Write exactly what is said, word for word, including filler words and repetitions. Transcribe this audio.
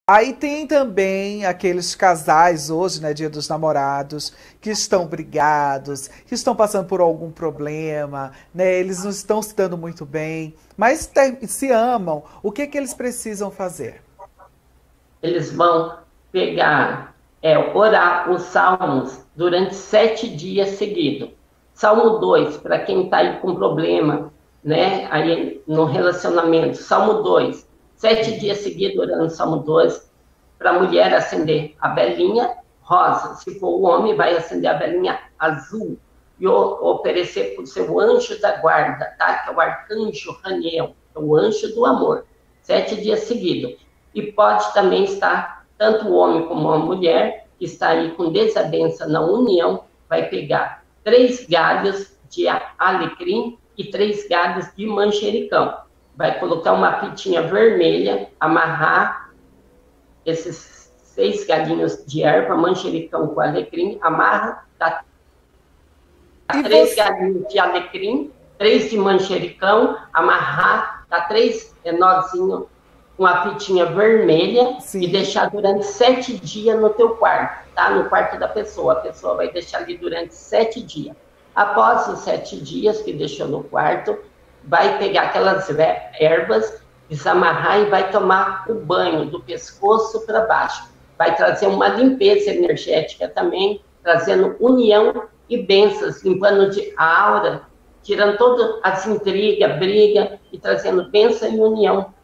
Aí tem também aqueles casais hoje, né, Dia dos Namorados, que estão brigados, que estão passando por algum problema, né? Eles não estão se dando muito bem, mas te- se amam. O que que eles precisam fazer? Eles vão pegar, é, orar os salmos durante sete dias seguidos. Salmo dois para quem está aí com problema, né, aí no relacionamento. Salmo dois sete dias seguidos orando o Salmo dois para a mulher acender a velinha rosa. Se for o homem, vai acender a velinha azul e oferecer para o seu anjo da guarda, tá? Que é o arcanjo Raniel, é o anjo do amor. Sete dias seguidos. E pode também estar, tanto o homem como a mulher, que está aí com desavença na união, vai pegar três galhos de alecrim e três galhos de manjericão. Vai colocar uma fitinha vermelha, amarrar esses seis galinhos de erva, manjericão com alecrim, amarra, dá E três você, galinhos de alecrim, três de manjericão, amarrar, dá três nozinhos com a fitinha vermelha e sim. deixar durante sete dias no teu quarto, tá? No quarto da pessoa. A pessoa vai deixar ali durante sete dias. Após os sete dias que deixou no quarto, vai pegar aquelas ervas, desamarrar e vai tomar o banho do pescoço para baixo. Vai trazer uma limpeza energética também, trazendo união e bênçãos, limpando de aura, tirando todas as intrigas, briga e trazendo bênção e união